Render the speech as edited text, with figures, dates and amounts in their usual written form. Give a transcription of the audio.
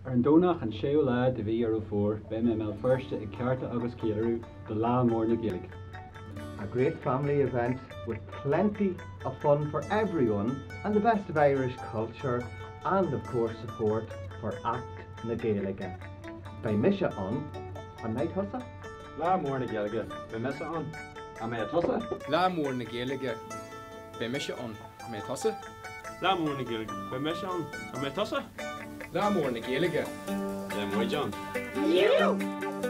Ar an dónach an séú lá de bhí ar ó fór, ben me mel firste I Cearta Ceiliúradh de lá mór na Gaeilge. A great family event with plenty of fun for everyone and the best of Irish culture and of course support for Act na Gaeilge. By Misha on, am I Tussa? Lá mór na Gaeilge, be mesa an, am I Tussa? Lá mór na Gaeilge, be Misha on, am I Tussa? Lá mór na Gaeilge, be Misha on, am I Tussa? Lá mór na Gaeilge, Le Moy John. You!